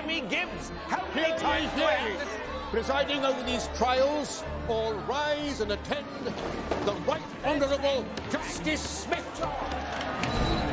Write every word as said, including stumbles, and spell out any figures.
Jeremy Gibbs. How many times do I have to... Presiding over these trials, all rise and attend the Right Honourable Justice Smith.